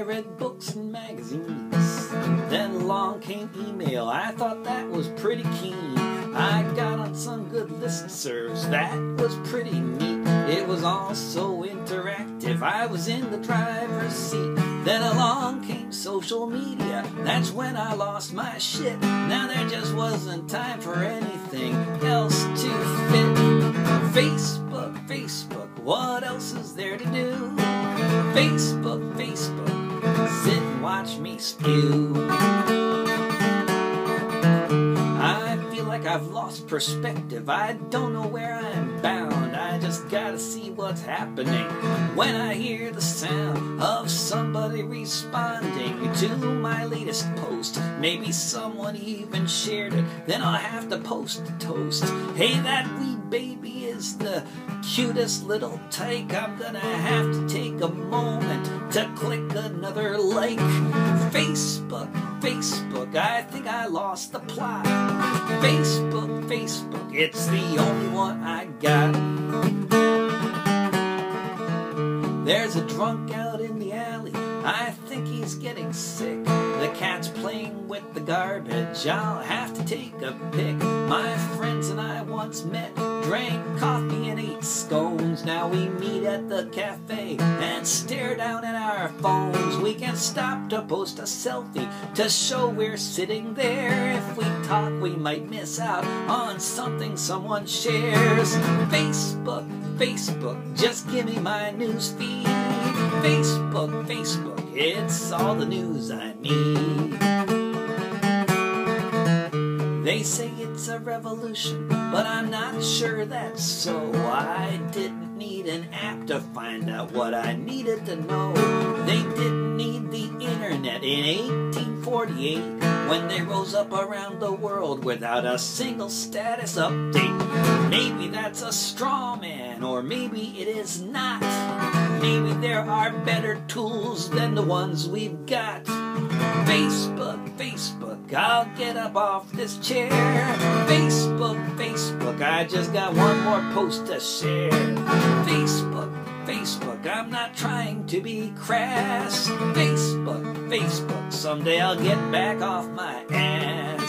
read books and magazines. Then along came email. I thought that was pretty keen. I got on some good listservs. That was pretty neat. It was all so interactive. I was in the driver's seat. Then along came social media. That's when I lost my shit. Now there just wasn't time for anything else to fit. Facebook, Facebook, what else is there to do? Facebook, Facebook, sit and watch me spew. I feel like I've lost perspective. I don't know where I'm bound. I just gotta see what's happening when I hear the sound of somebody responding to my latest post. Maybe someone even shared it. Then I'll have to post a toast. Hey, that wee baby is the cutest little tyke. I'm gonna have to take a moment to click another like. Facebook, Facebook, I think I lost the plot. Facebook, Facebook, it's the only one I got. There's a drunk out in the alley. I think he's getting sick. The cat's playing with the garbage. I'll have to take a pic. My friends and I once met, drank coffee and ate scones. Now we meet at the cafe and stare down at our phones. We can stop to post a selfie to show we're sitting there. If we talk, we might miss out on something someone shares. Facebook, Facebook, just give me my news feed. Facebook, Facebook, it's all the news I need. They say it's a revolution, but I'm not sure that's so. I didn't need an app to find out what I needed to know. They didn't need the internet in 1848 when they rose up around the world without a single status update. Maybe that's a straw man, or maybe it is not. Maybe there are better tools than the ones we've got. Facebook, Facebook, I'll get up off this chair. Facebook, Facebook, I just got one more post to share. Facebook, Facebook, I'm not trying to be crass. Facebook, Facebook, someday I'll get back off my ass.